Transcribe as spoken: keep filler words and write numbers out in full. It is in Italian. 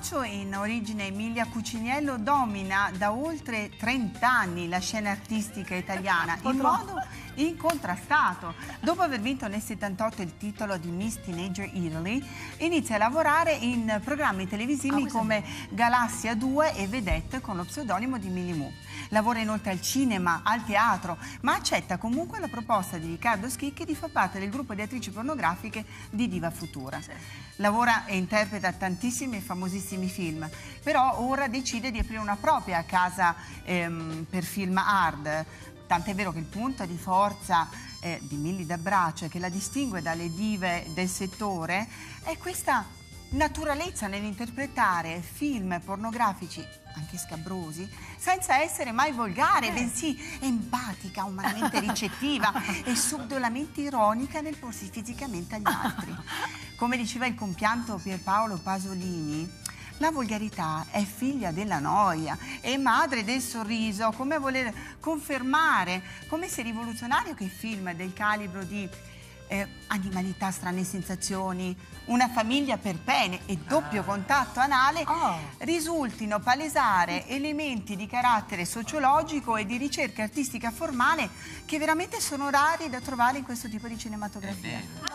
Faccio in origine Emilia Cuciniello domina da oltre trenta anni la scena artistica italiana in modo incontrastato. Dopo aver vinto nel settantotto il titolo di Miss Teenager Italy, inizia a lavorare in programmi televisivi ah, come Galassia due e Vedette con lo pseudonimo di Millie Moo. Lavora inoltre al cinema, al teatro, ma accetta comunque la proposta di Riccardo Schicchi di far parte del gruppo di attrici pornografiche di Diva Futura. Sì. Lavora e interpreta tantissimi e famosissimi film, però ora decide di aprire una propria casa ehm, per film hard. Tant'è vero che il punto di forza eh, di Millie D'Abbraccio e che la distingue dalle dive del settore è questa naturalezza nell'interpretare film pornografici, anche scabrosi, senza essere mai volgare, bensì empatica, umanamente ricettiva e subdolamente ironica nel porsi fisicamente agli altri. Come diceva il compianto Pierpaolo Pasolini, la volgarità è figlia della noia e madre del sorriso, come a voler confermare come sia rivoluzionario che film del calibro di eh, animalità, strane sensazioni, una famiglia per pene e doppio contatto anale oh. risultino palesare elementi di carattere sociologico e di ricerca artistica formale che veramente sono rari da trovare in questo tipo di cinematografia.